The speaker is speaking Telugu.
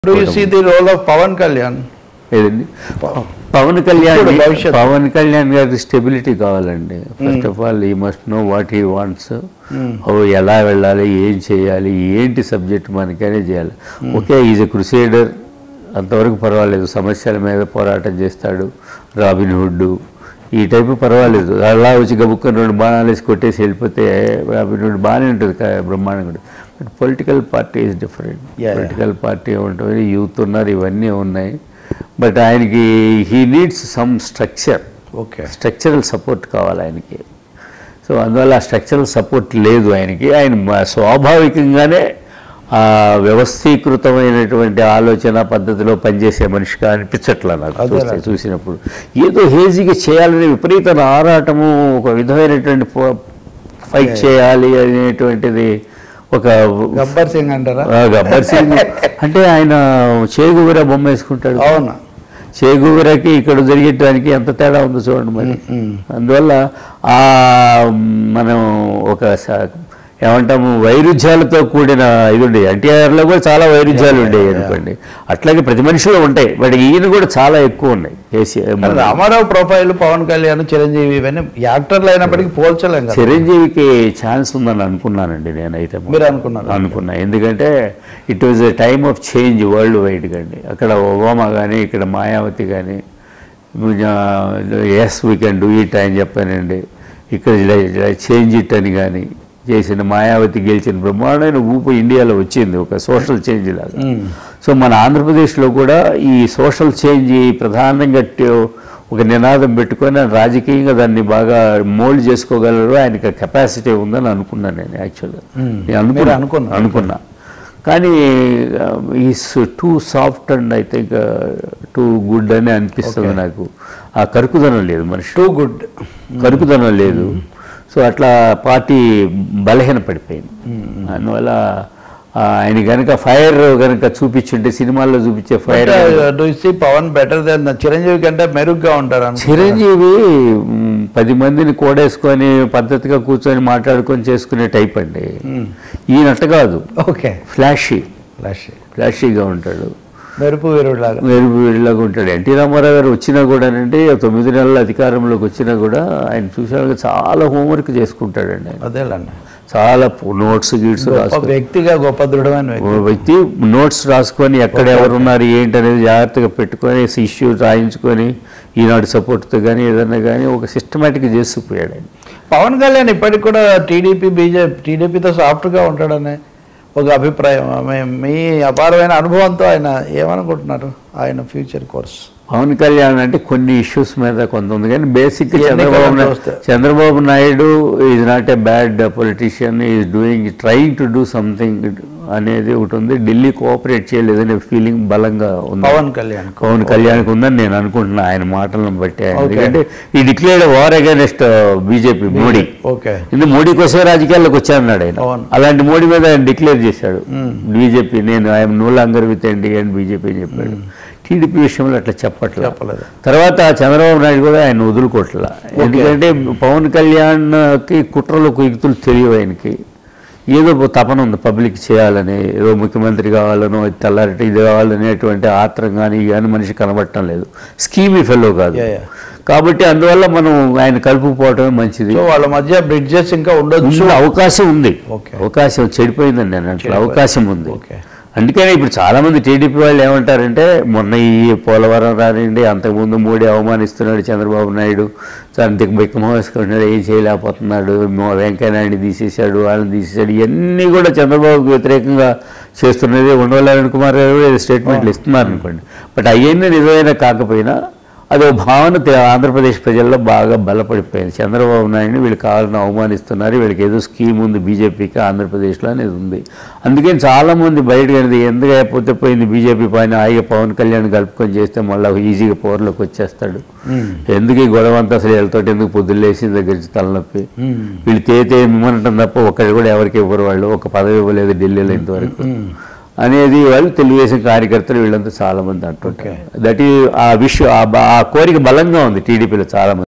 Do you see the role of Pawan Kalyan? Pawan Kalyan గారికి స్టెబిలిటీ కావాలండి. First of all he must know what he wants, ఎలా వెళ్ళాలి, ఏం చేయాలి, ఏంటి సబ్జెక్ట్ మనకనే చేయాలి. ఓకే, ఈజ్ ఎ క్రూసేడర్, అంతవరకు పర్వాలేదు. సమస్యల మీద పోరాటం చేస్తాడు. రాబిన్ హుడ్ ఈ టైపు పర్వాలేదు. అలా వచ్చి గబుక్కని 2 బాణాలు వేసి కొట్టేసి వెళ్ళిపోతే రాబిన్ హుడ్ బాగానే ఉంటుంది, బ్రహ్మాండంగా. But political party is different. Political party ఉంటుంది, యూత్ ఉన్నారు, ఇవన్నీ ఉన్నాయి. బట్ ఆయనకి he needs some structure. Okay, structural support కావాలి ఆయనకి. సో అందువల్ల ఆ స్ట్రక్చరల్ సపోర్ట్ లేదు ఆయనకి. ఆయన స్వాభావికంగానే వ్యవస్థీకృతమైనటువంటి ఆలోచన పద్ధతిలో పనిచేసే మనిషిగా అనిపించట్లా నాకు చూసినప్పుడు. ఏదో హేజీగా చేయాలనే విపరీత ఆరాటము, ఒక విధమైనటువంటి ఫైట్ చేయాలి అనేటువంటిది. ఒక గబ్బర్ సింగ్ అంటారా? గబ్బర్ సింగ్ అంటే ఆయన చేగువరా బొమ్మ వేసుకుంటాడు. అవునా? చేగువరకి ఇక్కడ జరిగేటానికి ఎంత తేడా ఉందో చూడండి మరి. అందువల్ల మనం ఒక ఏమంటాము, వైరుధ్యాలతో కూడిన ఇది ఉండేవి. ఎన్టీఆర్లో కూడా చాలా వైరుధ్యాలు ఉండేవి అనుకోండి, అట్లాగే ప్రతి మనిషిలో ఉంటాయి. బట్ ఈయన కూడా చాలా ఎక్కువ ఉన్నాయి. రామారావు ప్రొఫైల్, పవన్ కళ్యాణ్, చిరంజీవి ఇవన్నీ యాక్టర్లు అయినప్పటికీ పోల్చలేం. చిరంజీవికి ఛాన్స్ ఉందని అనుకున్నానండి నేనైతే. మీరు అనుకున్నా? ఎందుకంటే it was a time of change world వైడ్గా అండి. అక్కడ ఒబామా కానీ, ఇక్కడ మాయావతి కానీ, yes we can do it అని చెప్పానండి. ఇక్కడ చేంజ్ ఇట్ అని కానీ చేసిన మాయావతి గెలిచిన బ్రహ్మాండమైన ఊపు ఇండియాలో వచ్చింది, ఒక సోషల్ చేంజ్ లాగా. సో మన ఆంధ్రప్రదేశ్లో కూడా ఈ సోషల్ చేంజ్ ప్రధానంగా ఒక నినాదం పెట్టుకొని రాజకీయంగా దాన్ని బాగా మోల్డ్ చేసుకోగలరు. ఆయనకి కెపాసిటీ ఉందని అనుకున్నాను నేను. యాక్చువల్గా నేను అనుకున్నా. కానీ is too soft and I think too good అని అనిపిస్తుంది నాకు. ఆ కరుకుదనం లేదు మనిషి, టూ గుడ్ కరుకుదనం లేదు. సో అట్లా పార్టీ బలహీన పడిపోయింది. అందువల్ల ఆయన కనుక ఫైర్ కనుక చూపించుంటే, సినిమాల్లో చూపించే fire. Pawan better than Chiranjeevi కంటే మెరుగ్గా ఉంటారు. చిరంజీవి 10 మందిని కూడేసుకొని పద్ధతిగా కూర్చొని మాట్లాడుకొని చేసుకునే టైప్ అండి. ఈయనట్ట కాదు. ఓకే, ఫ్లాషీగా ఉంటాడు, మెరుపు వీరులాగా ఉంటాడు. ఎన్టీ రామారావు గారు వచ్చినా కూడా అంటే 9 నెలల అధికారంలోకి వచ్చినా కూడా ఆయన చూసాక చాలా హోంవర్క్ చేసుకుంటాడండి. అదేలండి, చాలా నోట్స్ గీట్స్ వ్యక్తిగా గొప్ప దృఢమైన వ్యక్తి. నోట్స్ రాసుకొని ఎక్కడ ఎవరున్నారు ఏంటి అనేది జాగ్రత్తగా పెట్టుకొని ఇష్యూ రాయించుకొని ఈనాడు సపోర్ట్తో కానీ ఏదన్నా కానీ ఒక సిస్టమేటిక్గా చేసుకుపోయాడు ఆయన. పవన్ కళ్యాణ్ ఇప్పటికి కూడా టీడీపీతో సాఫ్ట్గా ఉంటాడనే ఒక అభిప్రాయం. మీ అపారమైన అనుభవంతో ఆయన ఏమనుకుంటున్నారు, ఆయన ఫ్యూచర్ కోర్స్? పవన్ కళ్యాణ్ అంటే కొన్ని ఇష్యూస్ మీద కొంత ఉంది, కానీ basic Chandrababu Naidu is not a bad politician, is trying to do something అనేది ఒకటి ఉంది. ఢిల్లీ కోఆపరేట్ చేయలేదనే ఫీలింగ్ బలంగా ఉంది పవన్ కళ్యాణ్కి ఉందని నేను అనుకుంటున్నా ఆయన మాటలను బట్టి. ఎందుకంటే ఈ declared war against BJP, Modi. ఇది మోడీ కోసమే రాజకీయాల్లోకి వచ్చానన్నాడు ఆయన. అలాంటి మోడీ మీద ఆయన డిక్లేర్ చేశాడు బీజేపీ, నేను I'm no longer with NDA అని బీజేపీ అని చెప్పాడు. టీడీపీ విషయంలో అట్లా చెప్పలేదు. తర్వాత చంద్రబాబు నాయుడు కూడా ఆయన వదులుకోవట్లా. ఎందుకంటే పవన్ కళ్యాణ్కి కుట్రలు కుయుక్తులు తెలియవు ఆయనకి. ఏదో తపన ఉంది పబ్లిక్ చేయాలని, ఏదో ముఖ్యమంత్రి కావాలనో, తెల్లారి ఇది కావాలనేటువంటి ఆత్రం కానీ కానీ మనిషి కనబడటం లేదు. స్కీమీ ఫెలో కాదు. కాబట్టి అందువల్ల మనం ఆయన కలుపుకోవటమే మంచిది. వాళ్ళ మధ్య బ్రిడ్జెస్ ఇంకా ఉండొచ్చు, అవకాశం ఉంది. అవకాశం చెడిపోయిందండి నేను అట్లా, అవకాశం ఉంది. అందుకనే ఇప్పుడు చాలామంది టీడీపీ వాళ్ళు ఏమంటారంటే, మొన్న ఈ పోలవరం రానివ్వండి, అంతకుముందు మోడీ అవమానిస్తున్నాడు చంద్రబాబు నాయుడు, అంతకు బిక్కమో వేసుకుంటున్నాడు, ఏం చేయలేకపోతున్నాడు, వెంకయ్యనాయుడిని తీసేశాడు, వాళ్ళని తీసేశాడు, ఇవన్నీ కూడా చంద్రబాబుకు వ్యతిరేకంగా చేస్తున్నది. ఉండవల్లి కుమార్ గారు స్టేట్మెంట్లు ఇస్తున్నారు అనుకోండి. బట్ అవన్నీ నిజమైన కాకపోయినా అదో భావన ఆంధ్రప్రదేశ్ ప్రజల్లో బాగా బలపడిపోయింది. చంద్రబాబు నాయుడిని వీళ్ళు కావాలని అవమానిస్తున్నారు, వీళ్ళకి ఏదో స్కీమ్ ఉంది బీజేపీకి ఆంధ్రప్రదేశ్లో అనేది ఉంది. అందుకని చాలామంది బయటకు అనేది ఎందుకు అయిపోతే పోయింది బీజేపీ పైన, హాయిగా పవన్ కళ్యాణ్ కలుపుకొని చేస్తే మళ్ళీ ఈజీగా పవర్లోకి వచ్చేస్తాడు. ఎందుకు ఈ గొడవ అంతా అసలు వీళ్ళతో ఎందుకు పొద్దున్న లేచిన దగ్గర నుంచి తలనొప్పి, వీళ్ళు తేతే ఇవ్వమంటాం తప్ప ఒక్కటి కూడా ఎవరికి ఇవ్వరు, వాళ్ళు ఒక పదవి ఇవ్వలేదు ఢిల్లీలో ఇంతవరకు అనేది వాళ్ళు తెలుగుదేశం కార్యకర్తలు వీళ్ళంతా చాలామంది అంటుంటారు. దట్ ఈ ఆ కోరిక బలంగా ఉంది టీడీపీలో చాలామంది.